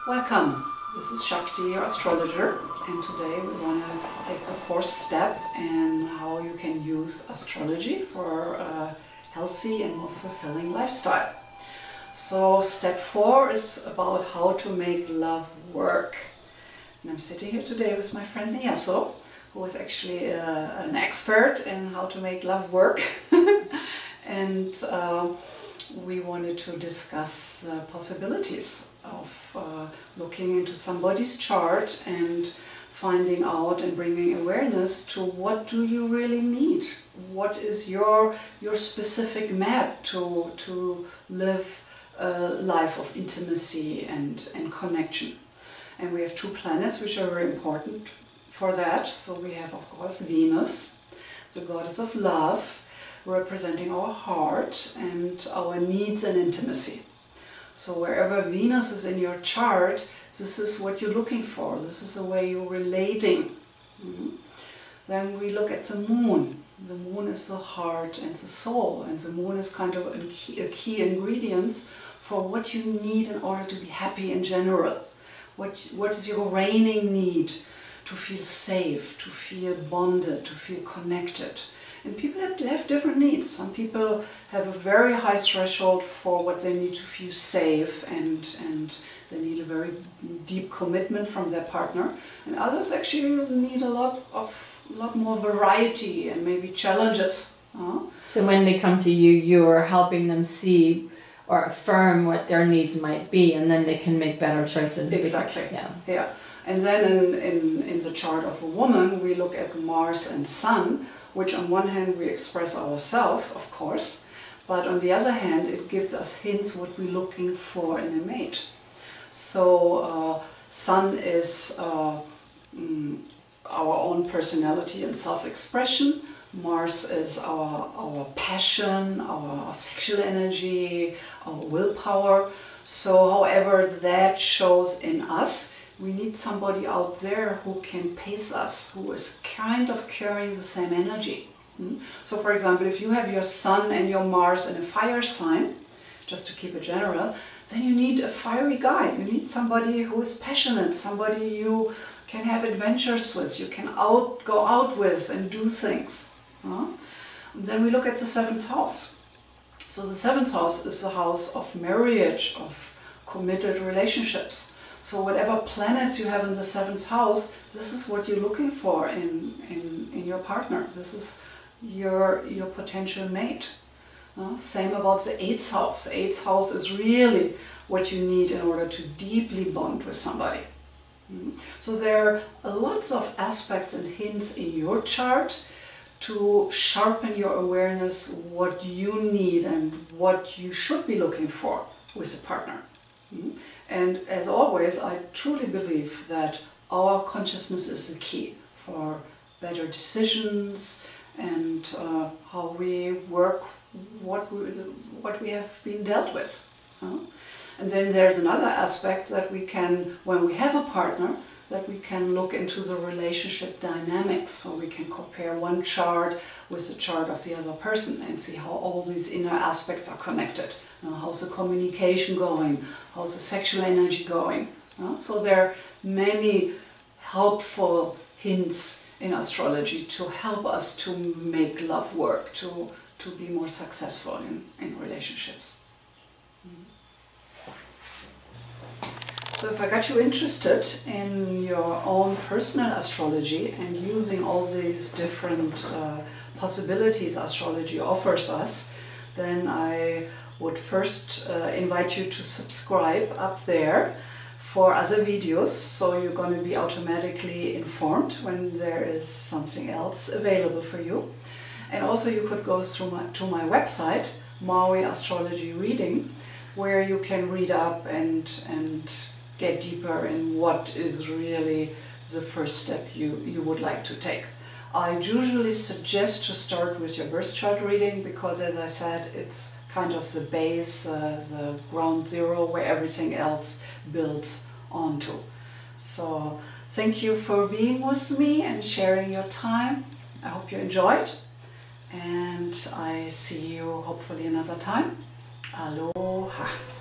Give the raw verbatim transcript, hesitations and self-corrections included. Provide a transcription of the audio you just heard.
Welcome, this is Shakti, your astrologer, and today we want to take the fourth step in how you can use astrology for a healthy and more fulfilling lifestyle. So step four is about how to make love work. And I'm sitting here today with my friend Miyaso, who is actually uh, an expert in how to make love work. and uh, we wanted to discuss the possibilities of uh, looking into somebody's chart and finding out and bringing awareness to what do you really need, what is your your specific map to to live a life of intimacy and and connection. And we have two planets which are very important for that. So we have, of course, Venus, the goddess of love, representing our heart and our needs and intimacy. So wherever Venus is in your chart, this is what you're looking for. This is the way you're relating. Mm-hmm. Then we look at the moon. The moon is the heart and the soul, and the moon is kind of a key, a key ingredient for what you need in order to be happy in general. What, what is your reigning need? To feel safe, to feel bonded, to feel connected. And people have, have different needs. Some people have a very high threshold for what they need to feel safe, and, and they need a very deep commitment from their partner. And others actually need a lot of a lot more variety and maybe challenges. Uh, so when they come to you, you're helping them see or affirm what their needs might be, and then they can make better choices. Exactly. Because, yeah. Yeah. And then in, in, in the chart of a woman, we look at Mars and Sun, which on one hand we express ourselves, of course, but on the other hand it gives us hints what we're looking for in a mate. So uh, Sun is uh, mm, our own personality and self-expression. Mars is our, our passion, our sexual energy, our willpower. So however that shows in us, we need somebody out there who can pace us, who is kind of carrying the same energy. Mm? So for example, if you have your Sun and your Mars in a fire sign, just to keep it general, then you need a fiery guy. You need somebody who is passionate, somebody you can have adventures with, you can out, go out with and do things. Uh? And then we look at the seventh house. So the seventh house is the house of marriage, of committed relationships. So whatever planets you have in the seventh house, this is what you're looking for in, in, in your partner. This is your, your potential mate. Uh, same about the eighth house. The eighth house is really what you need in order to deeply bond with somebody. Mm. So there are lots of aspects and hints in your chart to sharpen your awareness what you need and what you should be looking for with a partner. Mm. And as always, I truly believe that our consciousness is the key for better decisions and uh, how we work what we, what we have been dealt with. Uh, and then there's another aspect that we can, when we have a partner, that we can look into the relationship dynamics. So we can compare one chart with the chart of the other person and see how all these inner aspects are connected. Uh, how's the communication going? How's the sexual energy going? Uh, so there are many helpful hints in astrology to help us to make love work, to, to be more successful in, in relationships. Mm. So if I got you interested in your own personal astrology and using all these different uh, possibilities astrology offers us, then I would first uh, invite you to subscribe up there for other videos, so you're going to be automatically informed when there is something else available for you. And also you could go through my, to my website, Maui Astrology Reading, where you can read up and, and get deeper in what is really the first step you, you would like to take. I usually suggest to start with your birth chart reading because, as I said, it's kind of the base, uh, the ground zero where everything else builds onto. So thank you for being with me and sharing your time. I hope you enjoyed, and I see you hopefully another time. Aloha.